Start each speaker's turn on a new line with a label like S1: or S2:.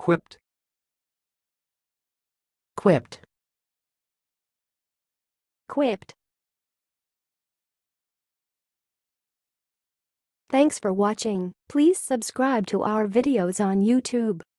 S1: quipped,
S2: quipped,
S3: quipped. Thanks for watching. Please subscribe to our videos on YouTube.